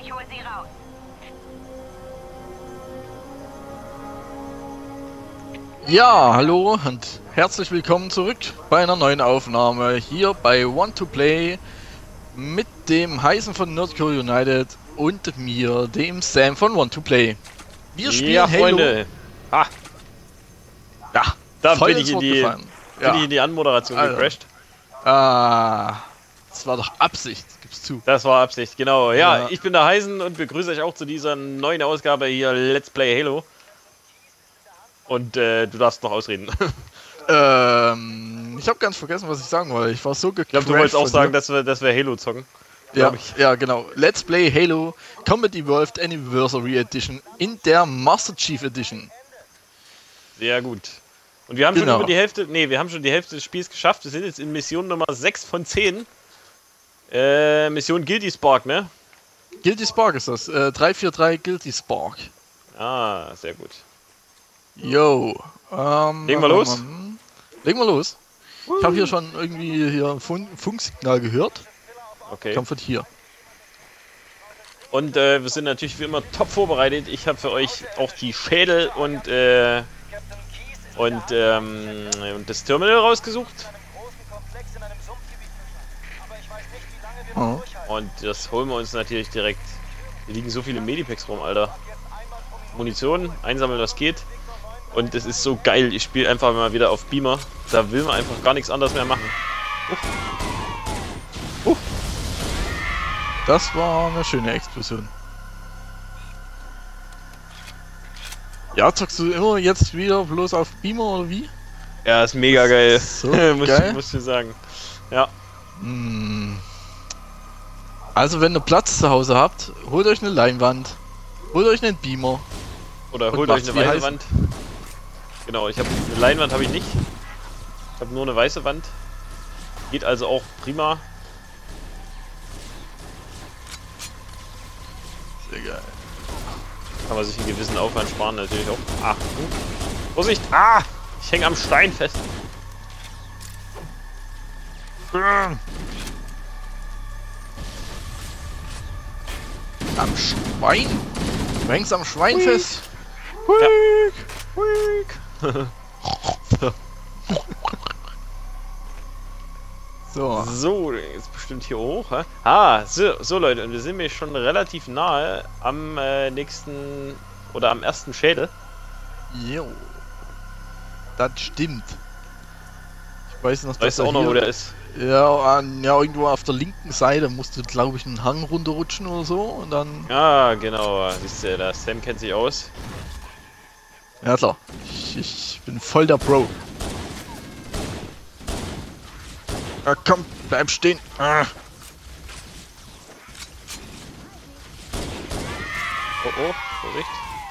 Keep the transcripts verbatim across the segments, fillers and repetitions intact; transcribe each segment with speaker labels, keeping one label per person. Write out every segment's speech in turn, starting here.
Speaker 1: Ich hole sie raus.
Speaker 2: Ja, hallo und herzlich willkommen zurück bei einer neuen Aufnahme hier bei Want to Play mit dem Heißen von Nerdcore United und mir, dem Sam von Want to Play. Wir spielen
Speaker 3: ja,
Speaker 2: Halo.
Speaker 3: Freunde. Ha.
Speaker 2: Ja,
Speaker 3: Da
Speaker 2: voll
Speaker 3: bin ich,
Speaker 2: ins
Speaker 3: in
Speaker 2: Wort
Speaker 3: die,
Speaker 2: gefallen.
Speaker 3: bin
Speaker 2: Ja.
Speaker 3: ich in die Anmoderation
Speaker 2: Alter.
Speaker 3: gecrashed.
Speaker 2: Ah, das war doch Absicht, gib's zu.
Speaker 3: Das war Absicht, genau. Ja,
Speaker 2: Ja.
Speaker 3: ich bin der Heisen und begrüße euch auch zu dieser neuen Ausgabe hier Let's Play Halo. Und äh, du darfst noch ausreden.
Speaker 2: Ähm, ich habe ganz vergessen, was ich sagen wollte. Ich war so gecrashed.
Speaker 3: Ich glaube, du wolltest auch
Speaker 2: von
Speaker 3: sagen,
Speaker 2: dir.
Speaker 3: dass wir, dass wir Halo zocken.
Speaker 2: Ja,
Speaker 3: ich.
Speaker 2: ja, genau. Let's Play Halo Combat Evolved Anniversary Edition in der Master Chief Edition.
Speaker 3: Sehr gut. Und wir haben
Speaker 2: Genau.
Speaker 3: schon über die Hälfte, nee, wir haben schon die Hälfte des Spiels geschafft. Wir sind jetzt in Mission Nummer sechs von zehn. Äh, Mission Guilty Spark, ne?
Speaker 2: Guilty Spark ist das. Äh, drei vier drei Guilty Spark.
Speaker 3: Ah, sehr gut.
Speaker 2: Yo. Ähm,
Speaker 3: Legen wir
Speaker 2: ähm,
Speaker 3: los?
Speaker 2: ähm, Legen wir los. Ich habe hier schon irgendwie hier ein Fun Funksignal gehört.
Speaker 3: Okay.
Speaker 2: Kommt von hier.
Speaker 3: Und äh, wir sind natürlich wie immer top vorbereitet. Ich habe für euch auch die Schädel und, äh, und, ähm, und das Terminal rausgesucht.
Speaker 2: Oh.
Speaker 3: Und das holen wir uns natürlich direkt. Hier liegen so viele Medipacks rum, Alter. Munition, einsammeln, was geht. Und es ist so geil. Ich spiele einfach mal wieder auf Beamer. Da will man einfach gar nichts anderes mehr machen. Uh. Uh.
Speaker 2: Das war eine schöne Explosion. Ja, zockst du immer jetzt wieder bloß auf Beamer oder wie?
Speaker 3: Ja, ist mega geil.
Speaker 2: So
Speaker 3: muss,
Speaker 2: geil.
Speaker 3: Ich, muss ich sagen. Ja.
Speaker 2: Hm. Also wenn ihr Platz zu Hause habt, holt euch eine Leinwand, holt euch einen Beamer.
Speaker 3: Oder
Speaker 2: Und
Speaker 3: holt euch
Speaker 2: macht's
Speaker 3: eine
Speaker 2: wie
Speaker 3: weiße
Speaker 2: heiß.
Speaker 3: Wand. Genau, ich habe eine Leinwand habe ich nicht. Ich habe nur eine weiße Wand. Geht also auch prima.
Speaker 2: Sehr geil.
Speaker 3: Kann man sich einen gewissen Aufwand sparen natürlich auch. Ach, uh. Vorsicht! Ah! Ich hänge am Stein fest.
Speaker 2: Am Schwein? Du hängst am Schwein
Speaker 3: Hui.
Speaker 2: fest?
Speaker 3: Ja.
Speaker 2: So.
Speaker 3: So, jetzt bestimmt hier hoch. Hä? Ah, so, so Leute, und wir sind mir schon relativ nahe am äh, nächsten oder am ersten Schädel.
Speaker 2: Jo. Das stimmt. Ich weiß noch,
Speaker 3: Weißt du
Speaker 2: er
Speaker 3: auch noch,
Speaker 2: hier-
Speaker 3: wo der ist?
Speaker 2: Ja, an, ja, irgendwo auf der linken Seite musst du, glaube ich, einen Hang runterrutschen oder so und dann...
Speaker 3: Ah, genau. Siehst du, der Sam kennt sich aus.
Speaker 2: Ja klar, ich, ich bin voll der Pro. Ah, komm, bleib stehen. Ah.
Speaker 3: Oh, oh, Vorsicht.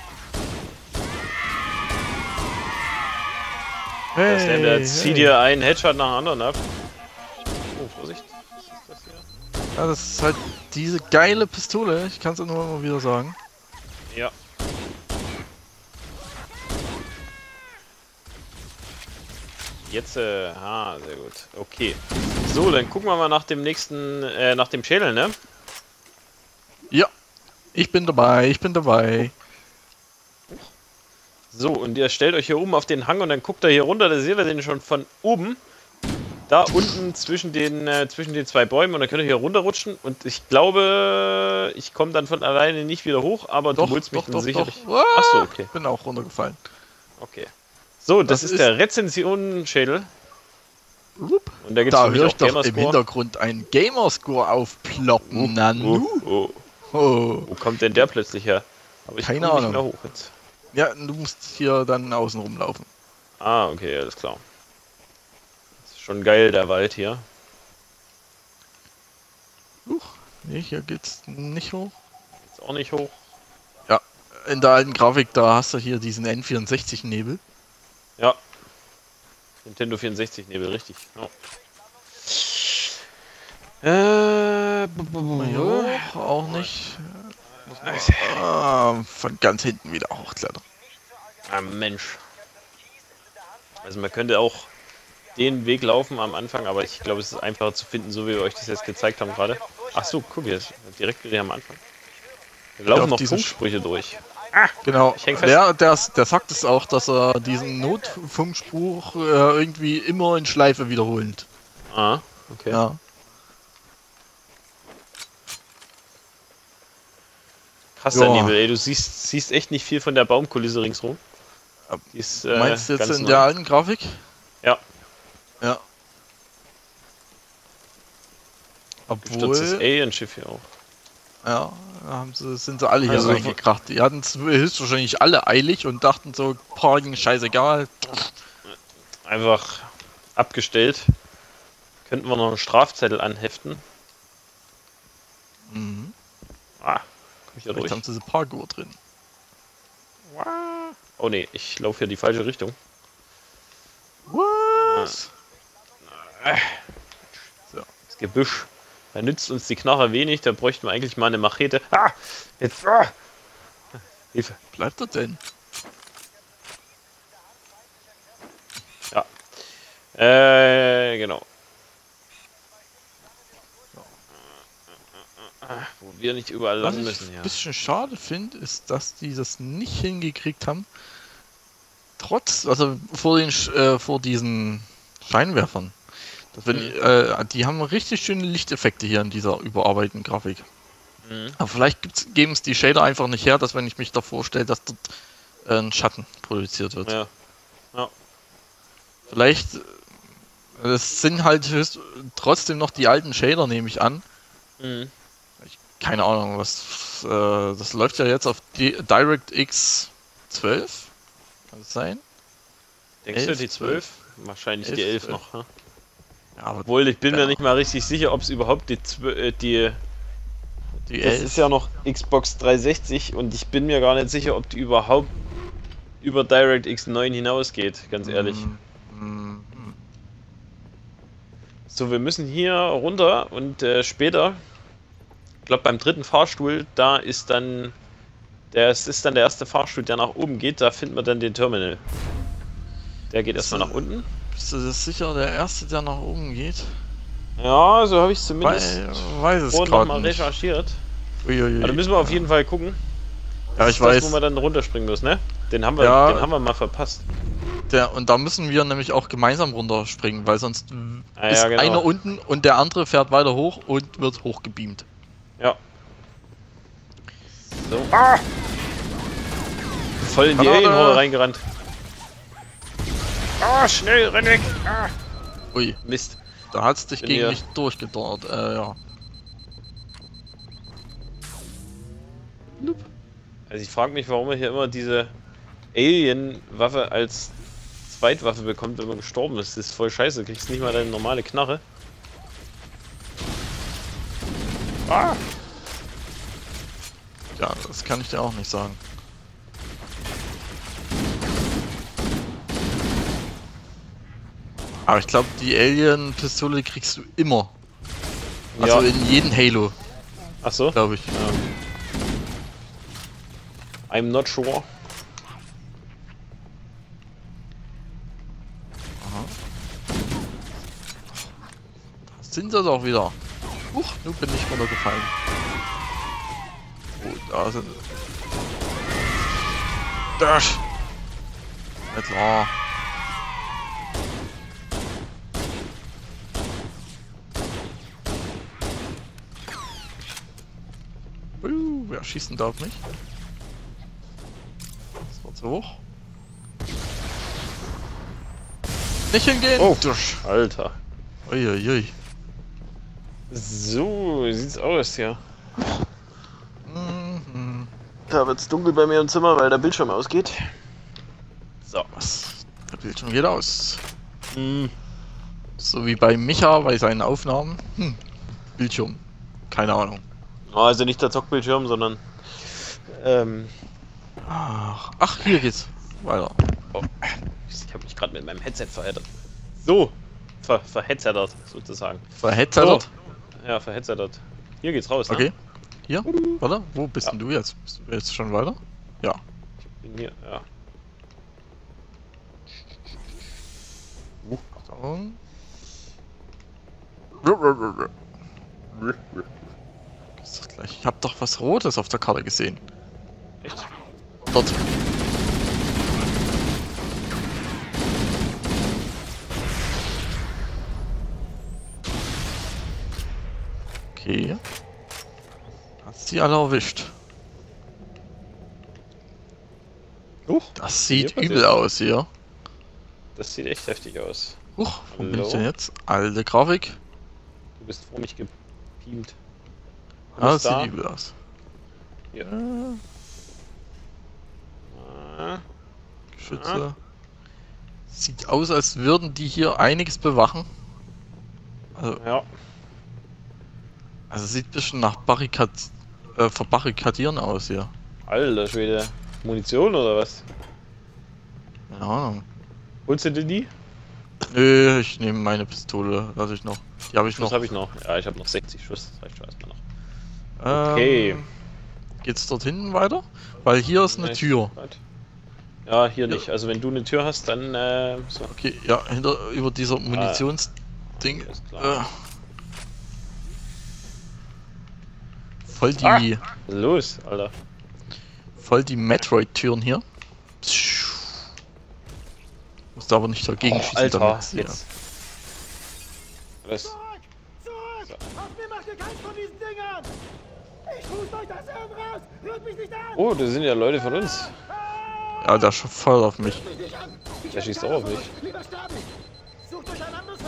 Speaker 3: Der Sam, der zieht dir einen Headshot nach dem anderen ab. Oh, Vorsicht. Was ist das hier?
Speaker 2: Ja, das ist halt diese geile Pistole, ich kann es nur immer wieder sagen.
Speaker 3: Ja. Jetzt, äh, ah, sehr gut. Okay. So, dann gucken wir mal nach dem nächsten, äh, nach dem Schädel, ne?
Speaker 2: Ja, ich bin dabei, ich bin dabei.
Speaker 3: So, und ihr stellt euch hier oben auf den Hang und dann guckt ihr hier runter, da seht ihr den schon von oben. Da unten zwischen den, äh, zwischen den zwei Bäumen und dann könnt ihr hier runterrutschen und ich glaube, ich komme dann von alleine nicht wieder hoch, aber
Speaker 2: Doch,
Speaker 3: du holst mich
Speaker 2: doch,
Speaker 3: dann
Speaker 2: doch,
Speaker 3: sicherlich.
Speaker 2: doch.
Speaker 3: Achso, okay.
Speaker 2: Bin auch runtergefallen.
Speaker 3: Okay. So, das,
Speaker 2: Das
Speaker 3: ist,
Speaker 2: ist-
Speaker 3: der Rezension-Schädel.
Speaker 2: Upp.
Speaker 3: Und da gibt es
Speaker 2: Da
Speaker 3: für mich
Speaker 2: höre
Speaker 3: auch
Speaker 2: ich doch im
Speaker 3: Gamerscore.
Speaker 2: Hintergrund einen Gamerscore aufploppen. Nanu.
Speaker 3: Oh, oh.
Speaker 2: Oh.
Speaker 3: Wo kommt denn der plötzlich her? Aber ich
Speaker 2: Keine
Speaker 3: komm nicht
Speaker 2: Ahnung.
Speaker 3: mehr hoch jetzt.
Speaker 2: Ja, du musst hier dann außen rumlaufen.
Speaker 3: Ah, okay, alles klar. Das ist schon geil, der Wald hier.
Speaker 2: Huch, nee, hier geht's nicht hoch.
Speaker 3: Ist auch nicht hoch.
Speaker 2: Ja, in der alten Grafik, da hast du hier diesen N vierundsechzig-Nebel.
Speaker 3: Ja. Nintendo vierundsechzig Nebel, richtig. Ja. Äh, b- b- b-
Speaker 2: Hier hoch, auch nicht. Muss man, ah, von ganz hinten wieder hochklettern.
Speaker 3: Ah, Mensch. Also man könnte auch den Weg laufen am Anfang, aber ich glaube, es ist einfacher zu finden, so wie wir euch das jetzt gezeigt haben gerade. Ach so, guck jetzt, direkt wieder am Anfang. Wir laufen
Speaker 2: auf
Speaker 3: noch
Speaker 2: diese
Speaker 3: Funksprüche durch.
Speaker 2: Genau.
Speaker 3: Ich häng fest.
Speaker 2: Der, der, der sagt es auch, dass er diesen Notfunkspruch äh, irgendwie immer in Schleife wiederholt.
Speaker 3: Ah, okay.
Speaker 2: Ja.
Speaker 3: Krass,
Speaker 2: Ja.
Speaker 3: der Nebel, ey. Du siehst, siehst echt nicht viel von der Baumkulisse ringsrum. Die ist, äh,
Speaker 2: Meinst du jetzt
Speaker 3: ganz
Speaker 2: in
Speaker 3: neu.
Speaker 2: der alten Grafik?
Speaker 3: Ja.
Speaker 2: Ja.
Speaker 3: Gestürztes
Speaker 2: Obwohl,
Speaker 3: Alien-Schiff hier auch.
Speaker 2: ja, haben sie, sind sie alle hier
Speaker 3: Also-
Speaker 2: reingekracht. Die hatten es höchstwahrscheinlich alle eilig und dachten so, Parking, scheißegal.
Speaker 3: Einfach abgestellt. Könnten wir noch einen Strafzettel anheften.
Speaker 2: Mhm.
Speaker 3: Ah, komm ich hier
Speaker 2: Vielleicht haben
Speaker 3: durch.
Speaker 2: sie diese Parkuhr drin.
Speaker 3: Oh ne, ich laufe hier die falsche Richtung.
Speaker 2: Was?
Speaker 3: Das Gebüsch. Da nützt uns die Knarre wenig, da bräuchten wir eigentlich mal eine Machete. Ah! Jetzt. Ah! Hilfe.
Speaker 2: Bleibt er denn?
Speaker 3: Ja. Äh, genau. Wo wir nicht überall
Speaker 2: Was
Speaker 3: lang
Speaker 2: ich
Speaker 3: müssen,
Speaker 2: ein
Speaker 3: ja.
Speaker 2: bisschen schade finde, ist, dass die das nicht hingekriegt haben, trotz, also vor den, Sch- äh, vor diesen Scheinwerfern. Das wenn,
Speaker 3: Mhm.
Speaker 2: äh, die haben richtig schöne Lichteffekte hier in dieser überarbeiteten Grafik.
Speaker 3: Mhm.
Speaker 2: Aber vielleicht gibt's, geben es die Shader einfach nicht her, dass wenn ich mich davor stelle, dass dort äh, ein Schatten produziert wird.
Speaker 3: Ja.
Speaker 2: Vielleicht, äh, es sind halt höchst, trotzdem noch die alten Shader, nehme ich an.
Speaker 3: Mhm.
Speaker 2: Keine Ahnung, was, äh, das läuft ja jetzt auf die DirectX zwölf. Kann das sein?
Speaker 3: Denkst du
Speaker 2: elf,
Speaker 3: die zwölf? Wahrscheinlich
Speaker 2: elf,
Speaker 3: die elf
Speaker 2: zwölf.
Speaker 3: noch. Ne?
Speaker 2: Ja, aber
Speaker 3: Obwohl, ich bin
Speaker 2: Ja.
Speaker 3: mir nicht mal richtig sicher, ob es überhaupt die, zw- äh, die
Speaker 2: die
Speaker 3: Das
Speaker 2: elf.
Speaker 3: ist ja noch Xbox dreihundertsechzig und ich bin mir gar nicht sicher, ob die überhaupt über DirectX neun hinausgeht, ganz ehrlich.
Speaker 2: Mm, mm, mm.
Speaker 3: So, wir müssen hier runter und äh, später, ich glaube beim dritten Fahrstuhl, da ist dann, der, es ist dann der erste Fahrstuhl, der nach oben geht, da finden wir dann den Terminal. Der geht erstmal
Speaker 2: So.
Speaker 3: nach unten.
Speaker 2: Bist du das sicher der Erste, der nach oben geht?
Speaker 3: Ja, so habe ich es zumindest
Speaker 2: Weil, weiß es
Speaker 3: vorhin
Speaker 2: gerade
Speaker 3: nochmal
Speaker 2: nicht.
Speaker 3: recherchiert.
Speaker 2: Uiuiui.
Speaker 3: Aber da müssen wir auf jeden Fall gucken.
Speaker 2: Ja,
Speaker 3: Das
Speaker 2: ich
Speaker 3: ist das,
Speaker 2: weiß.
Speaker 3: wo man dann runterspringen muss, ne? Den haben wir,
Speaker 2: Ja.
Speaker 3: den haben wir mal verpasst.
Speaker 2: Der, und da müssen wir nämlich auch gemeinsam runterspringen, weil sonst
Speaker 3: Ah,
Speaker 2: ist
Speaker 3: ja, genau.
Speaker 2: einer unten und der andere fährt weiter hoch und wird hochgebeamt.
Speaker 3: Ja. So. Ah! Voll in die
Speaker 2: Granate.
Speaker 3: Alienhole reingerannt. Ah, schnell, renn weg! Ah.
Speaker 2: Ui,
Speaker 3: Mist.
Speaker 2: da hat's dich
Speaker 3: Bin
Speaker 2: gegen
Speaker 3: hier.
Speaker 2: mich durchgedonnert. Äh, ja.
Speaker 3: Also ich frage mich, warum er hier immer diese Alien-Waffe als Zweitwaffe bekommt, wenn man gestorben ist. Das ist voll scheiße. Du kriegst nicht mal deine normale Knarre. Ah!
Speaker 2: Ja, das kann ich dir auch nicht sagen. Aber ich glaube, die Alien-Pistole kriegst du immer. Also
Speaker 3: Ja.
Speaker 2: in jedem Halo,
Speaker 3: Ach so?
Speaker 2: glaube ich.
Speaker 3: Ja. I'm not sure.
Speaker 2: Sind sie doch wieder. Huch, nun bin ich runtergefallen. Oh, da sind sie. Dash! Na klar. Uh, wer schießt denn da auf mich? Das war zu hoch. Nicht hingehen!
Speaker 3: Oh.
Speaker 2: Dusch.
Speaker 3: Alter.
Speaker 2: Uiuiui.
Speaker 3: So sieht's aus, ja.
Speaker 2: Mhm.
Speaker 3: Da wird's dunkel bei mir im Zimmer, weil der Bildschirm ausgeht. So.
Speaker 2: Was? Der Bildschirm geht aus.
Speaker 3: Hm.
Speaker 2: So wie bei Micha bei seinen Aufnahmen. Hm. Bildschirm. Keine Ahnung.
Speaker 3: Also nicht der Zockbildschirm, sondern ähm,
Speaker 2: Ach, ach hier geht's weiter.
Speaker 3: oh, ich habe mich gerade mit meinem Headset verheddert. So, ver verheadsetert sozusagen.
Speaker 2: Verhetzert.
Speaker 3: Ja, verheadsetert. Hier geht's raus, ne?
Speaker 2: Okay. Hier? Warte, wo bist denn du jetzt? Bist du jetzt schon weiter? Ja.
Speaker 3: Bin hier, ja.
Speaker 2: Achtung. Ist doch gleich. Ich hab doch was Rotes auf der Karte gesehen.
Speaker 3: Echt?
Speaker 2: Dort. Okay. Hast sie alle erwischt.
Speaker 3: Huch,
Speaker 2: Das sieht
Speaker 3: hier
Speaker 2: übel
Speaker 3: passiert?
Speaker 2: aus hier.
Speaker 3: Das sieht echt heftig aus.
Speaker 2: Huch, wo bin
Speaker 3: Hallo?
Speaker 2: ich denn jetzt? Alte Grafik.
Speaker 3: Du bist vor mich gebeamt.
Speaker 2: Ah,
Speaker 3: Alles
Speaker 2: das
Speaker 3: da?
Speaker 2: sieht übel aus.
Speaker 3: Ja.
Speaker 2: Äh,
Speaker 3: Ah,
Speaker 2: Geschütze. Sieht aus, als würden die hier einiges bewachen. Also,
Speaker 3: ja.
Speaker 2: also sieht ein bisschen nach Barrikad äh, Verbarrikadieren aus hier.
Speaker 3: Alter Schwede. Munition oder was?
Speaker 2: Keine Ahnung.
Speaker 3: Holst du dir die?
Speaker 2: Nö, ich nehme meine Pistole, lass ich noch. Die habe ich
Speaker 3: Schuss
Speaker 2: noch.
Speaker 3: habe ich noch. Ja, ich habe noch sechzig Schuss. Das reicht schon erstmal noch.
Speaker 2: Ähm,
Speaker 3: Okay.
Speaker 2: Geht's dort hinten weiter? Weil hier ist eine
Speaker 3: Nee,
Speaker 2: Tür.
Speaker 3: warte. Ja, hier
Speaker 2: Ja.
Speaker 3: nicht. Also wenn du eine Tür hast, dann äh, so.
Speaker 2: Okay, ja, hinter über dieser Munitionsding.
Speaker 3: Alles
Speaker 2: Äh,
Speaker 3: klar.
Speaker 2: voll die,
Speaker 3: Ah! Los, Alter.
Speaker 2: voll die Metroid-Türen hier. Musst aber nicht dagegen
Speaker 3: Oh,
Speaker 2: schießen,
Speaker 3: Alter,
Speaker 2: damit sie-
Speaker 3: jetzt. Was?
Speaker 1: Zurück! Zurück! Auf mir macht ihr keins von diesen Dingern! Ich puste euch das Hirn raus! Rührt mich nicht an!
Speaker 3: Oh, das sind ja Leute von uns.
Speaker 2: Ja, der schafft voll auf mich.
Speaker 1: Rührt mich nicht an! Ich
Speaker 3: Der
Speaker 1: hab
Speaker 3: schießt
Speaker 1: keine
Speaker 3: auch auf mich.
Speaker 1: Lust. Lieber sterben! Sucht euch ein anderes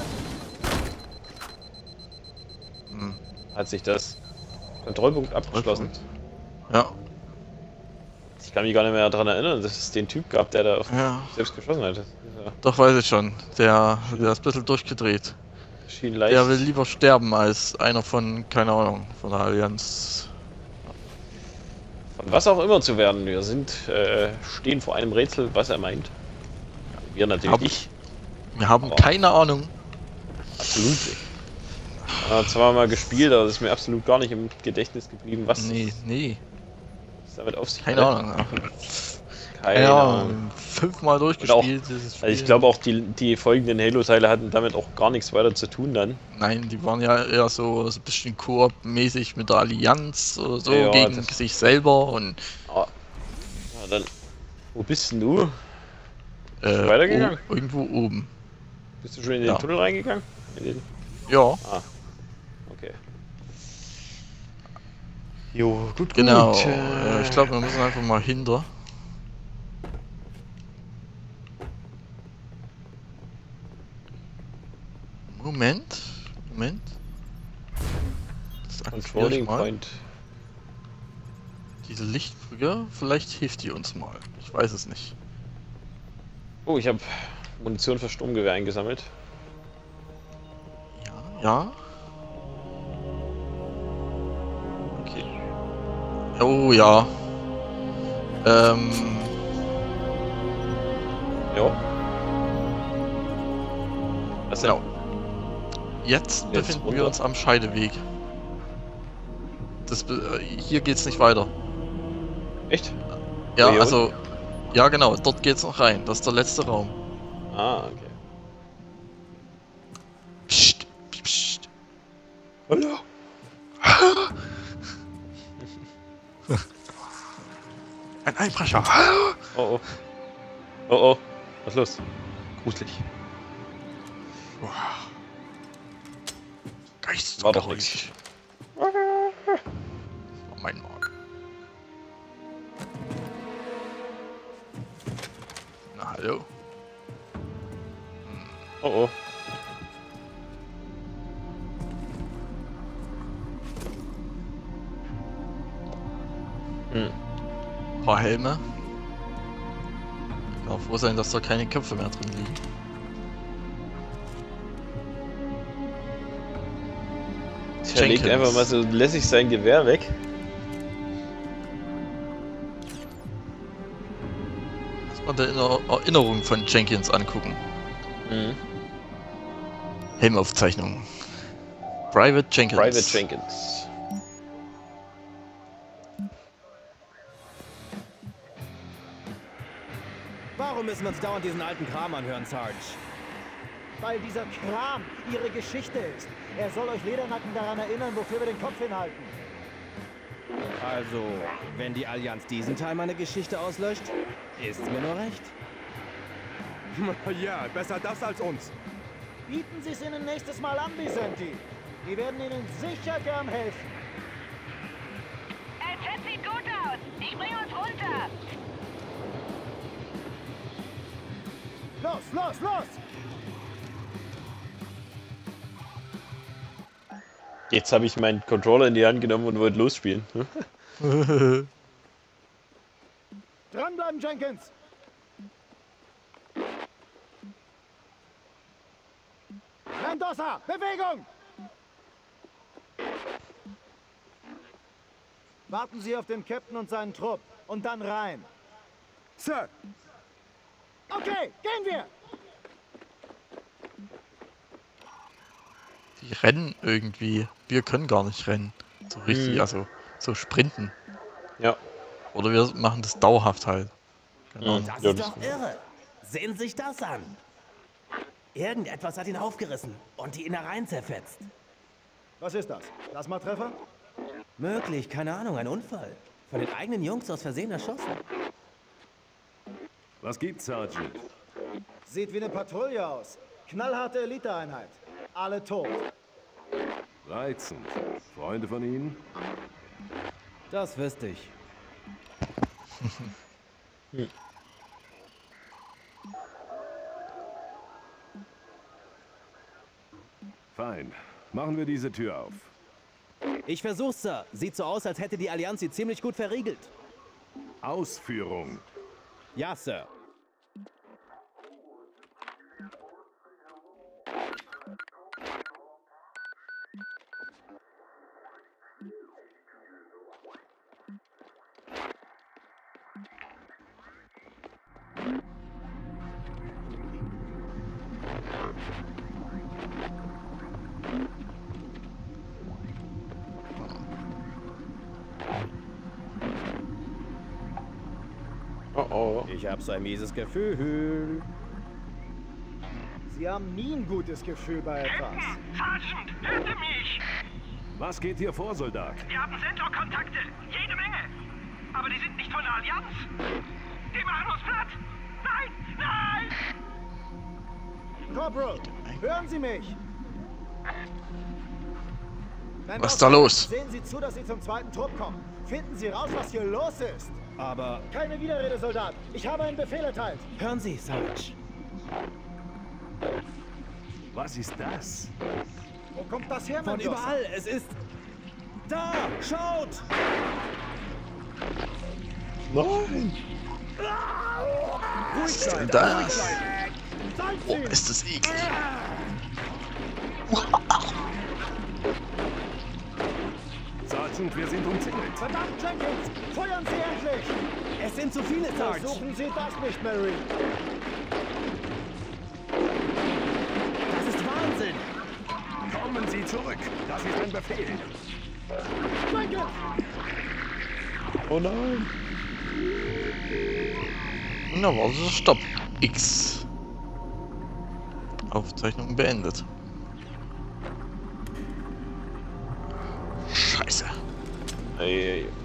Speaker 2: Hm.
Speaker 3: Hat sich das Kontrollpunkt abgeschlossen.
Speaker 2: Ja,
Speaker 3: Ich kann mich gar nicht mehr daran erinnern, dass es den Typ gab, der da auf
Speaker 2: ja,
Speaker 3: mich selbst geschossen hat. Das
Speaker 2: doch weiß ich schon. Der, der ist ein bisschen durchgedreht.
Speaker 3: schien leicht.
Speaker 2: Der will lieber sterben als einer von, keine Ahnung, von der Allianz.
Speaker 3: Von was auch immer zu werden. Wir sind, äh, stehen vor einem Rätsel, was er meint. Wir natürlich
Speaker 2: Hab-
Speaker 3: nicht.
Speaker 2: Wir haben
Speaker 3: Aber-
Speaker 2: keine Ahnung.
Speaker 3: Absolut nicht. Äh, zwar mal gespielt, aber es ist mir absolut gar nicht im Gedächtnis geblieben, was
Speaker 2: Nee, nee,
Speaker 3: es damit auf sich
Speaker 2: keine
Speaker 3: hat.
Speaker 2: Ahnung.
Speaker 3: Keine
Speaker 2: Keine
Speaker 3: Ahnung.
Speaker 2: Ahnung. Fünfmal durchgespielt. dieses Spiel.
Speaker 3: Also ich glaube auch, die, die folgenden Halo-Teile hatten damit auch gar nichts weiter zu tun dann.
Speaker 2: Nein, die waren ja eher so, so ein bisschen Koop-mäßig mit der Allianz oder so
Speaker 3: Ja,
Speaker 2: gegen
Speaker 3: das-
Speaker 2: sich selber und
Speaker 3: Ah. Ja, dann. Wo bist denn du?
Speaker 2: äh,
Speaker 3: weitergegangen?
Speaker 2: o- irgendwo oben.
Speaker 3: Bist du schon in den
Speaker 2: Ja.
Speaker 3: Tunnel reingegangen? In den...
Speaker 2: Ja,
Speaker 3: Okay. Jo, gut,
Speaker 2: genau.
Speaker 3: gut.
Speaker 2: Äh, ich glaube, wir müssen einfach mal hinter. Moment, Moment. Das aktiviere ich
Speaker 3: Controlling
Speaker 2: mal.
Speaker 3: Point.
Speaker 2: Diese Lichtbrücke, vielleicht hilft die uns mal. Ich weiß es nicht.
Speaker 3: Oh, ich habe Munition für Sturmgewehr eingesammelt.
Speaker 2: Ja, ja. Okay. Oh ja. Ähm,
Speaker 3: Jo. Was denn?
Speaker 2: genau. Jetzt
Speaker 3: Jetzt
Speaker 2: befinden wir
Speaker 3: runter.
Speaker 2: uns am Scheideweg. Das, be- äh, hier geht's nicht weiter.
Speaker 3: Echt?
Speaker 2: Ja,
Speaker 3: hier
Speaker 2: also, ja genau, dort geht's noch rein. Das ist der letzte Raum.
Speaker 3: Ah, okay.
Speaker 2: Psst, psst.
Speaker 3: Hallo.
Speaker 2: Ein Einbrecher.
Speaker 3: Oh oh. Oh oh. Was ist los?
Speaker 2: Gruselig. Geist.
Speaker 3: War doch nix.
Speaker 2: Oh mein Magen. Na hallo.
Speaker 3: Oh oh. Hm.
Speaker 2: Ein paar Helme. Ich kann froh sein, dass da keine Köpfe mehr drin liegen.
Speaker 3: Tja, legt
Speaker 2: Jenkins.
Speaker 3: einfach mal so lässig sein Gewehr weg.
Speaker 2: Lass mal die Erinner- Erinnerung von Jenkins angucken.
Speaker 3: Mhm.
Speaker 2: Helmaufzeichnung. Private Jenkins.
Speaker 3: Private Jenkins.
Speaker 1: Warum müssen wir uns dauernd diesen alten Kram anhören, Sarge? Weil dieser Kram ihre Geschichte ist. Er soll euch Ledernacken daran erinnern, wofür wir den Kopf hinhalten.
Speaker 4: Also, wenn die Allianz diesen Teil meiner Geschichte auslöscht, ist mir nur recht.
Speaker 5: Ja, besser das als uns.
Speaker 1: Bieten Sie es ihnen nächstes Mal an, Vicenti. Die werden Ihnen sicher gern helfen.
Speaker 6: Der Chat sieht gut aus. Ich bringe uns runter.
Speaker 1: Los, los, los!
Speaker 3: Jetzt habe ich meinen Controller in die Hand genommen und wollte losspielen.
Speaker 1: Dranbleiben, Jenkins! Mendoza, Bewegung! Warten Sie auf den Captain und seinen Trupp und dann rein.
Speaker 5: Sir,
Speaker 1: Okay, gehen wir!
Speaker 2: Die rennen irgendwie. Wir können gar nicht rennen. So richtig,
Speaker 3: Hm.
Speaker 2: also so sprinten.
Speaker 3: Ja.
Speaker 2: Oder wir machen das dauerhaft halt. Genau.
Speaker 3: Mhm.
Speaker 4: Das
Speaker 3: Ja,
Speaker 4: ist
Speaker 3: das-
Speaker 4: doch irre. Sehen Sie sich das an. Irgendetwas hat ihn aufgerissen und die Innereien zerfetzt.
Speaker 1: Was ist das? Plasmatreffer?
Speaker 4: Möglich, keine Ahnung, ein Unfall. Von den eigenen Jungs aus Versehen erschossen.
Speaker 5: was gibt's, Sergeant?
Speaker 1: Sieht wie eine Patrouille aus. Knallharte Eliteeinheit. Alle tot.
Speaker 5: Reizend. Freunde von Ihnen?
Speaker 4: Das wüsste ich.
Speaker 5: Fein. Machen wir diese Tür auf.
Speaker 4: Ich versuch's, Sir. Sieht so aus, als hätte die Allianz sie ziemlich gut verriegelt.
Speaker 5: Ausführung.
Speaker 4: Ja, Sir.
Speaker 3: Oh oh.
Speaker 4: Ich hab so ein mieses Gefühl.
Speaker 1: Sie haben nie ein gutes Gefühl bei etwas.
Speaker 7: Sergeant, hört ihr mich?
Speaker 5: Was geht hier vor, Soldat?
Speaker 7: Wir haben Sensorkontakte, jede Menge. Aber die sind nicht von der Allianz. Die machen uns platt. Nein, nein!
Speaker 1: Corporal, hören Sie mich!
Speaker 2: Was ist da los?
Speaker 1: Sehen Sie zu, dass Sie zum zweiten Trupp kommen. Finden Sie raus, was hier los ist.
Speaker 4: Aber
Speaker 1: Keine Widerrede, Soldat. Ich habe einen Befehl erteilt.
Speaker 4: hören Sie, Sarge.
Speaker 5: Was ist das?
Speaker 1: Wo kommt das her,
Speaker 4: Von
Speaker 1: Mendoza?
Speaker 4: überall. Es ist... Da! Schaut!
Speaker 3: Nein!
Speaker 2: Was ist denn das?
Speaker 1: Seid
Speaker 2: Oh,
Speaker 1: Sie!
Speaker 2: ist das eklig.
Speaker 5: Sergeant, wir sind umzingelt.
Speaker 1: Verdammt, Jenkins! Feuern Sie endlich!
Speaker 4: Es sind zu viele, Sarge.
Speaker 1: Versuchen Sie das nicht, Marine.
Speaker 4: Das ist Wahnsinn.
Speaker 5: Kommen Sie zurück. Das ist ein Befehl.
Speaker 1: Jenkins!
Speaker 3: Oh nein!
Speaker 2: Na, warte, stopp. X. Aufzeichnung beendet. Scheiße.
Speaker 3: Ey, ey, ey.